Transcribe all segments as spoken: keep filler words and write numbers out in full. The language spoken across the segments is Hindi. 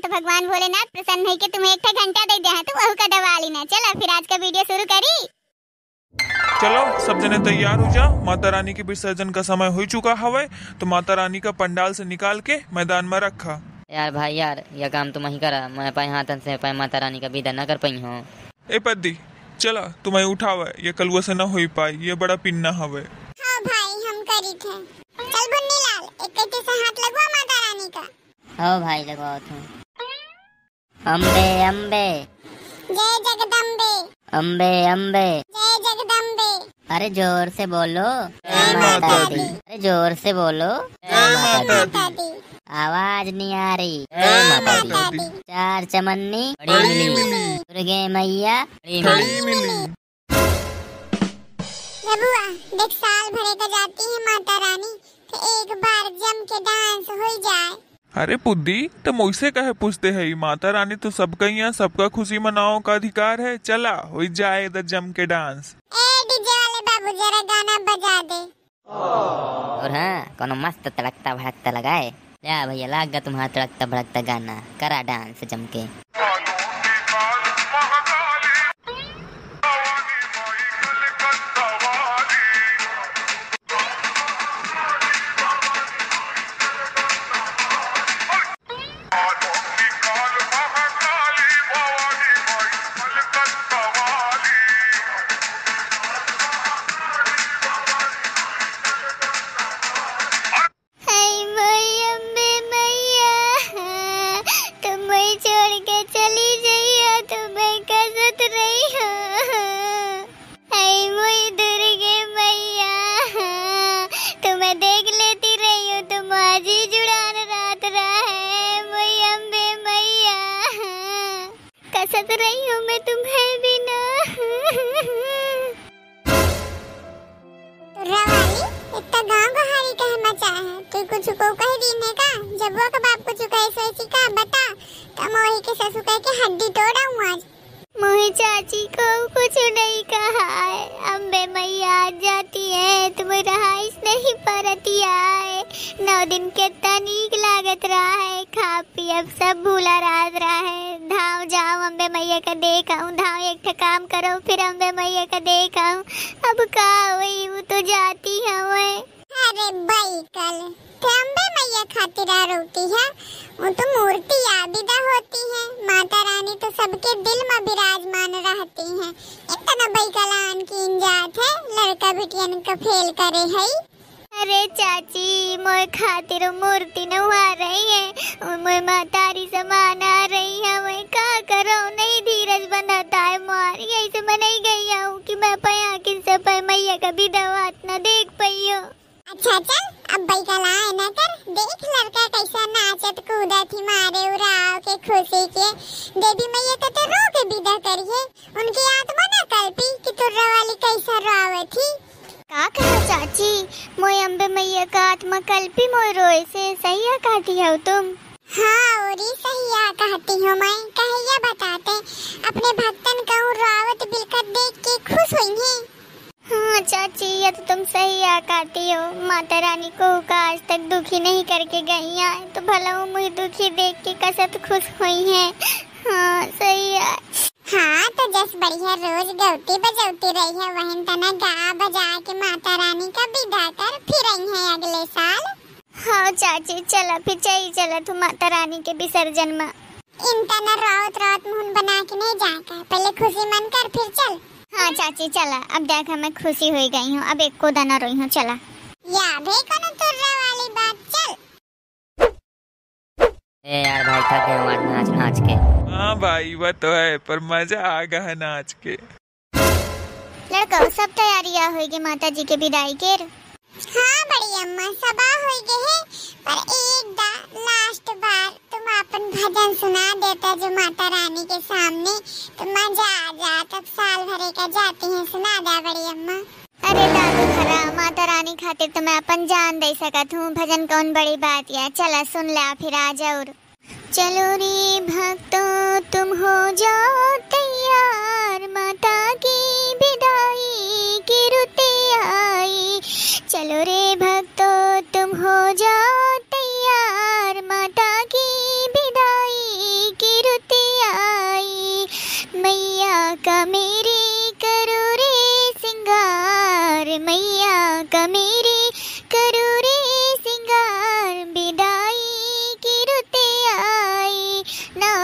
तो भगवान भोलेनाथ प्रसन्न है कि तुम्हें एक घंटा दे दिया है तो वह का दबा लेना। चलो फिर आज का वीडियो शुरू करी। चलो सब जने तैयार हो जा, माता रानी के विसर्जन का समय हो चुका हवे तो माता रानी का पंडाल से निकाल के मैदान में रखा। यार भाई यार यह काम तुम ही करा, मैं पाए हाथन से पाए माता रानी का विदा न कर पाई हूँ। ए पद्दी चला तुम्हें उठावे, ये कलुआ से न हो पाई, ये बड़ा पिन्ना हवे। हाँ भाई हम करी थे। चल बुन्नी लाल एक कटे से हाथ लगवा माता रानी का। हो भाई लगवाओ तुम। अम्बे अम्बे जय जगदम्बे अम्बे अम्बे जय जगदम्बे। अरे जोर से बोलो जय माता दी। अरे जोर से बोलो जय माता दी। आवाज नहीं आ रही। जय माता दी। चार चमन्नी बड़ी मिली, दुर्गे मैया बड़ी मिली। रबुआ देख साल भरे का जाती है माता रानी तो एक बार जम के डांस हो जाए। अरे पुद्दी तो मुझसे कहे पूछते है, माता रानी तो सबका यहाँ सबका खुशी मनाओ का अधिकार है। चला हो जाए इधर जम के डांस। ए डीजे वाले बाबू जरा गाना बजा दे। और हाँ कोनो मस्त तड़कता भड़कता लगाए। या भैया लाग तुम्हारा तड़कता भड़कता गाना, करा डांस जम के। कसत रही हूँ मैं तुम्हें बिना। तो रवाली इतना गाँव बहारी कहना चाहे तू कुछ को कह दीने का, जब वो का बाप कुछ कहे सोची का बता तो मोही के ससुर कह के हड्डी तोड़ा हूँ आज। मोही चाची को कुछ नहीं कहा है, अम्बे मैया आ जाती है तुम रहाइश नहीं परती आए। नौ दिन के तनीक लागत रहा है, खा पी अब सब भूला रात रहा है। धाव जाओ अम्बे मैया का देखाऊं, धाव एक ठा काम करो फिर अम्बे मैया का देखाऊं। अब का हुई वो तो जाती है वो। अरे भाई कल तो अम्बे मैया खातिर रोती है, वो तो मूर्ति आबिदा होती है। माता रानी तो सबके दिल में विराजमान रहती है। इतना भाई कलान की इंजात है, लड़का बिटियन का फेल करे है। अरे चाची मोए खातिर मूर्ति न हुआ रही है, मोए मातारी समान आ रही है। मैं का करो नहीं धीरज बनाता है मार, यही से मैं नहीं गई हूँ कि मैं पया किन से पे मैया का विधवात न देख पाई हो। अच्छा चल अब भाई कला है ना कर, देख लड़का कैसा नाचत कूदा थी मारे उड़ाव के खुशी के। देवी मैया का तो रो के विदा करिए, उनकी आत्मा न कल्पी कि तुर्रा वाली कैसा रोवे थी। का कहा चाची मोय अम्बे मैया का आत्मा कल्पी मोय रोए से सही कहती हो तुम। हाँ औरी सही कहती हूँ मैं, कहिया बताते अपने भक्तन का रावत बिलकत देख के खुश हुई है। हाँ चाची ये तो तुम सही कहती हो, माता रानी को का आज तक दुखी नहीं करके गई है तो भला वो मुझे दुखी देख के कसत खुश हुई है। हाँ सही है। हाँ तो जस बढ़िया रोज गौती बजौती रही है वहीं तना गा बजा के माता रानी का विदा कर फिर आई है अगले साल। हाँ चाची चला फिर चाहिए चला तू माता रानी के विसर्जन में। इन तना रात रात मुहन बना के नहीं जाकर पहले खुशी मन कर फिर चल। हाँ चाची चला, अब देखा मैं खुशी हो गई हूँ, अब एक को दाना रोई हूँ। चला या भे कोनो तुर्रा वाली बात चल। ए यार भाई थक गए आज नाच नाच के। हाँ भाई वो तो है पर मजा आ गया नाच के। लड़का सब तैयारियां होगी माता जी के विदाई के। हाँ बड़ी अम्मा सबा हो गए है, पर एक दा लास्ट बार तुम अपन भजन सुना देता जो माता रानी के सामने तो मजा आ जाता। तब साल भरे का जाती है सुना दे बड़ी अम्मा। अरे दादू खरा माता रानी खातिर तो मैं अपन जान दे सकत हूँ, भजन कौन बड़ी बात है। चला सुन ला फिर आ जाओ। चलो रे भक्तों तुम हो जाओ तैयार, माता की विदाई की रुते आई। चलो रे भक्तों तुम हो जाओ तैयार, माता की विदाई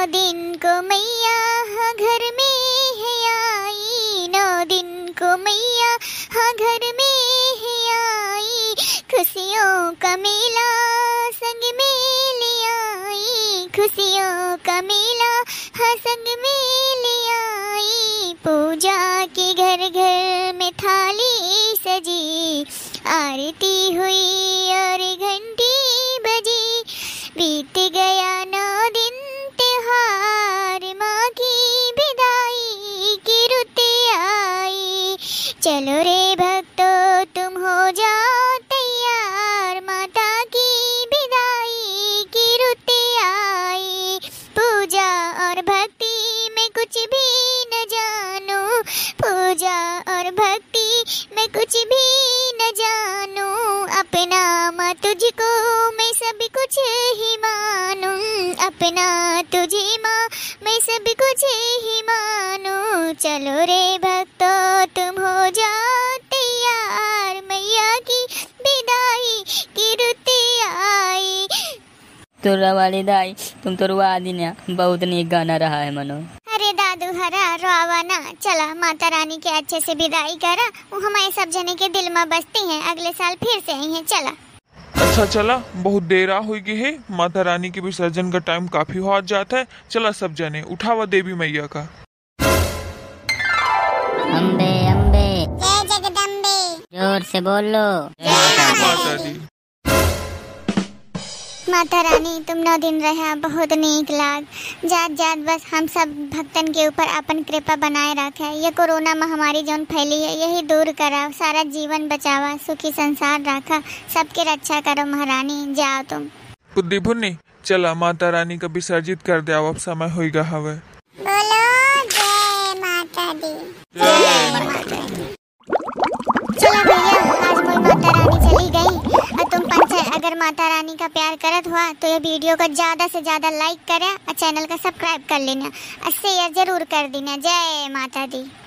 दिन को मैया हाँ घर में है आई, नौ दिन को मैया हाँ घर में है आई, खुशियों का मेला संग में ले आई, खुशियों का मेला हाँ संग में ले आई। पूजा के घर घर में थाली सजी, आरती हुई और घंटी बजी, बीत गया नौ दिन त्योहार, माँ की विदाई की रुत आई। चलो रे भक्तों तुम हो जाओ तैयार, माता की विदाई की रुत आई। पूजा और भक्ति में कुछ भी न जानू, पूजा और भक्ति में कुछ भी न जानू, अपना माँ तुझको मैं सब कुछ ही मानूं, अपना तुझे माँ मैं सब कुछ ही मानूं। चलो रे भक्तों तुम हो जाओ तैयार, मैया की विदाई की रुत आई। तोरा वाली दाई तुम तो रुआ दी ना, बहुत नीक गाना रहा है मनो। अरे दादू हरा रोवा ना, चला माता रानी के अच्छे से विदाई करा, वो हमारे सब जने के दिल में बसती हैं, अगले साल फिर से आई हैं। चला अच्छा चला, बहुत देर हो गई है, माता रानी के विसर्जन का टाइम काफी हो जाता है। चला सब जने उठावा देवी मैया का। अम्बे अम्बे जय जगदम्बे। जोर से बोलो। माता दी। माता रानी तुम नौ दिन रहा बहुत नीक लाग, जात जात बस हम सब भक्तन के ऊपर अपन कृपा बनाए रखे। ये कोरोना महामारी जौन फैली है यही दूर करा, सारा जीवन बचावा, सुखी संसार रखा, सबके रक्षा करो महारानी। जाओ तुम बुद्धि भुन्नी, चला माता रानी का विसर्जित कर दे, अब समय होगा हवे। बोलो जय माता दी। जय माता दी। चला भैया, आज मोई माता रानी चली गई और तुम पंचायत अगर माता रानी का प्यार करत हुआ तो ये वीडियो को ज्यादा से ज्यादा लाइक करें और चैनल का सब्सक्राइब कर लेना और शेयर जरूर कर देना। जय माता दी।